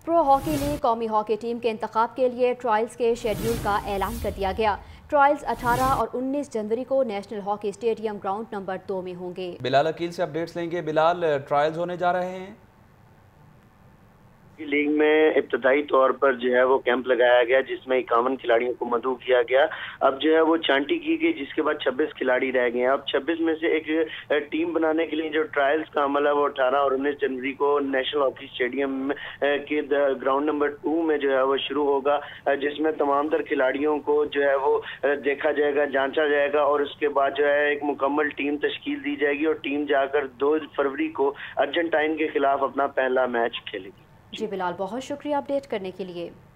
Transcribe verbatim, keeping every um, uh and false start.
Pro hockey league कौमी hockey team के इंतखाब के लिए ट्रायल्स के शेड्यूल का ऐलान कर दिया गया। ट्रायल्स अठारह और उन्नीस जनवरी को national hockey stadium ground number दो में होंगे। बिलाल अकील से अपडेट्स लेंगे। बिलाल, ट्रायल्स होने जा रहे हैं। लीग में इब्तदाई तौर पर जो है वो कैंप लगाया गया, जिसमें इक्यावन खिलाड़ियों को मदऊ किया गया। अब जो है वो छांटी की गई, जिसके बाद छब्बीस खिलाड़ी रह गए हैं। अब छब्बीस में से एक टीम बनाने के लिए जो ट्रायल्स का अमल है वो अठारह और उन्नीस जनवरी को नेशनल हॉकी स्टेडियम के ग्राउंड नंबर टू में जो है वो शुरू होगा, जिसमें तमाम तर खिलाड़ियों को जो है वो देखा जाएगा, जांचा जाएगा और उसके बाद जो है एक मुकम्मल टीम तश्कील दी जाएगी और टीम जाकर दो फरवरी को अर्जेंटाइन के खिलाफ अपना पहला मैच खेलेगी। जी बिलाल, बहुत शुक्रिया अपडेट करने के लिए।